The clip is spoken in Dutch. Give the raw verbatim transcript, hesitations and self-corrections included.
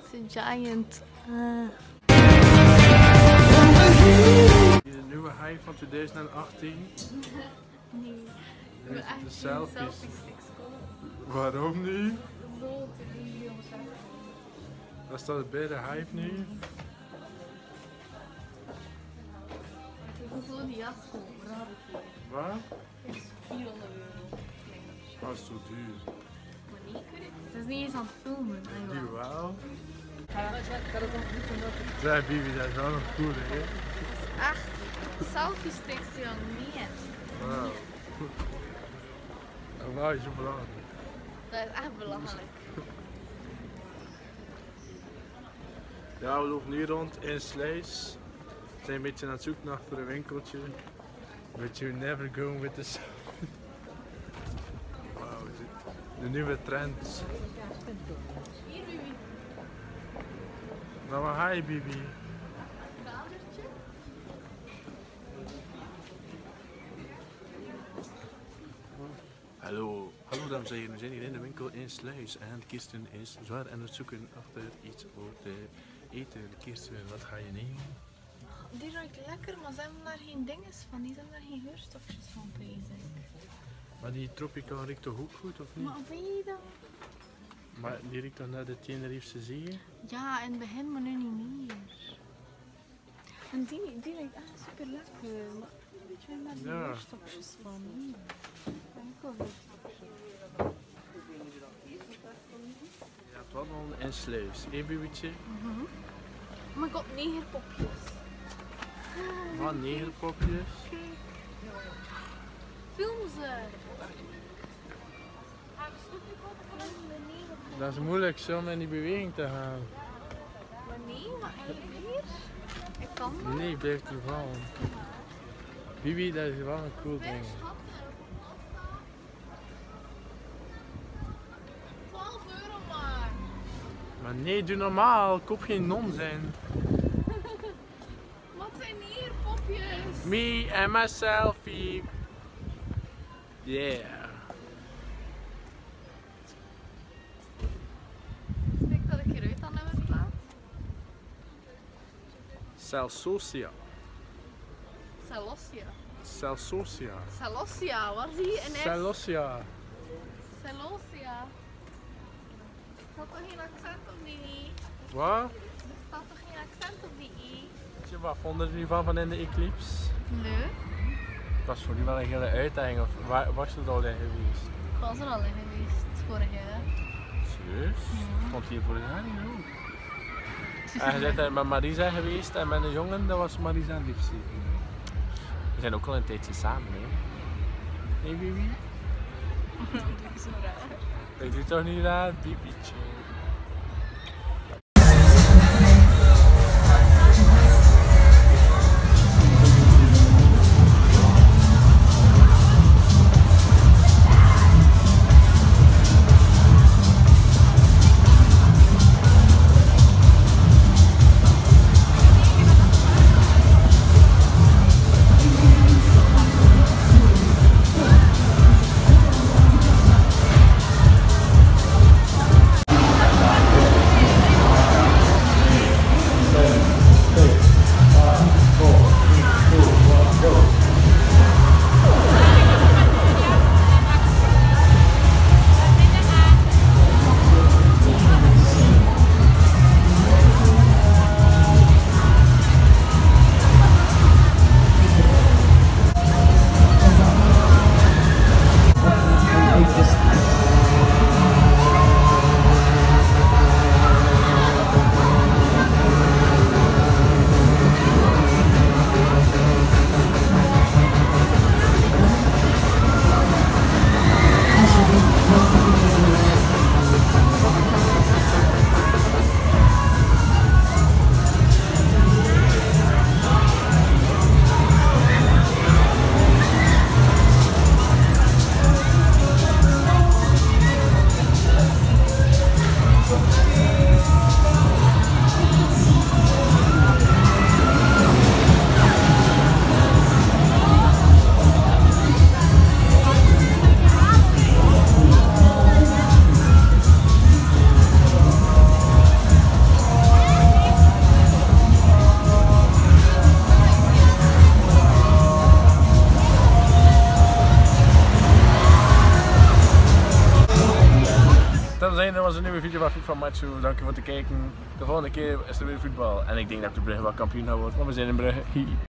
een giant. Uh. De nieuwe high van twintig achttien. Nee. De, de selfies. selfie sticks kopen. Waarom nu? Zo te doen, jongens. Dat staat bij de hype nu. Ik moet zo die jas kopen. Wat? Het is vierhonderd euro. Dat is zo duur. Maar niet, het is niet eens aan het filmen. Die wel. Zeg Bibi, dat is wel nog cool hè? Dat is echt selfie sticks, jong. Niet. Wauw. Wauw, is zo belangrijk. Dat is echt belangrijk. Ja, we lopen nu rond in Sluis. We zijn een beetje aan het zoeken naar een winkeltje. But you never go with the sun. Wauw, de nieuwe trends. Hier, Bibi. Nou, waar ga je, Bibi? Kamertje. Hallo, hallo dames en heren, we zijn hier in de winkel in Sluis en Kirsten is zwaar aan het zoeken achter iets voor te eten. Kirsten, wat ga je nemen? Die ruikt lekker, maar ze hebben daar geen dinges van. Die zijn daar geen geurstofjes van bezig. Maar die Tropical riekt toch ook goed, of niet? Maar weet je dat? Maar die riekt toch naar de Tenerifse Zee? Ja, in het begin, maar nu niet meer. En die, die ruikt echt super lekker. Maar weet je waar die Ja. geurstofjes van? Mm. Ik wil geurstofjes. Ja, het was al in Sluis. Hé, Bibietje? Mhm. Oh my god, negerpopjes. Wat, negerpopjes? Film ze. Dat is moeilijk zo om in die beweging te gaan. Maar nee, maar hier. Ik kan dat. Nee, blijf er vallen. Bibi, dat is wel een cool ding. twaalf euro maar. Maar nee, doe normaal. Koop geen nonsens. Wat zijn hier popjes? Me and my selfie. Yeah. Spreek dat ik eruit aan hebben plaat. Celsosia. Celossia. Celsosia. Celossia, waar zie je een S? Celossia. Celossia. Er staat toch geen accent op die I? Wat? Er staat toch geen accent op die I? Wat vonden jullie van van in de Eclipse? Nee. Het was voor jullie wel een hele uitdaging. Of waar was je er al in geweest? Ik was er al in geweest, vorig jaar. Serieus? Ja. Stond hier vorig jaar niet ook? En je bent er met Marisa geweest en met een jongen, dat was Marisa liefste. We zijn ook al een tijdje samen, hè? Hé, Bibi? Dat doe ik zo raar. Ik doe toch niet raar, Bibietje? was een nieuwe video van FIFA Matchu. Dank je voor het kijken. De volgende keer is er weer voetbal. En ik denk dat de Brugge wel kampioen gaat worden. Want we zijn in Brugge.